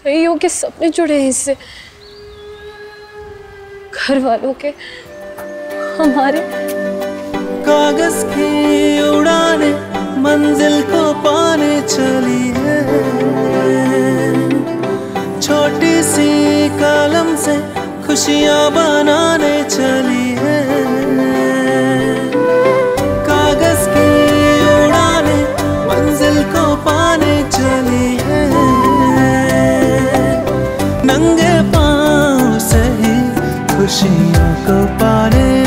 कईयों के सपने जुड़े हैं इससे, घर वालों के, हमारे। कागज की उड़ाने मंजिल को पाने चली है, छोटी सी कलम से खुशियां बनाने चली है। कागज की उड़ाने मंजिल को पाने चली है, नंगे पांव से ही खुशियों को पाने